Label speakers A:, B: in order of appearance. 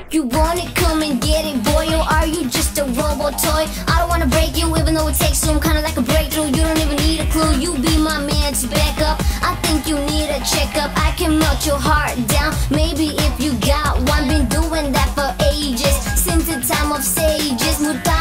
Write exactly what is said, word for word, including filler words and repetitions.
A: You want it, come and get it, boy, or are you just a robot toy? I don't wanna break you, even though it takes some kind of like a breakthrough. You don't even need a clue, you be my man to back up. I think you need a checkup, I can melt your heart down. Maybe if you got one, been doing that for ages, since the time of sages. Muta